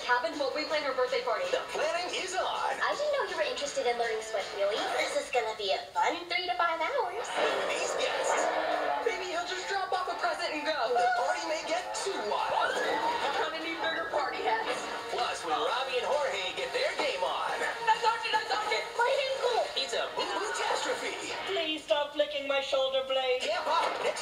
cabin while we plan her birthday party. The planning is on. I didn't know you were interested in learning sweat wheelie. This is gonna be a fun 3 to 5 hours. With these guests, Maybe he'll just drop off a present and go. the party may get too wild. I'm gonna need bigger party hats. Plus, when Robbie and Jorge get their game on, I touched it! My ankle! it's a boo-boo catastrophe. Please stop flicking my shoulder blade. Camp out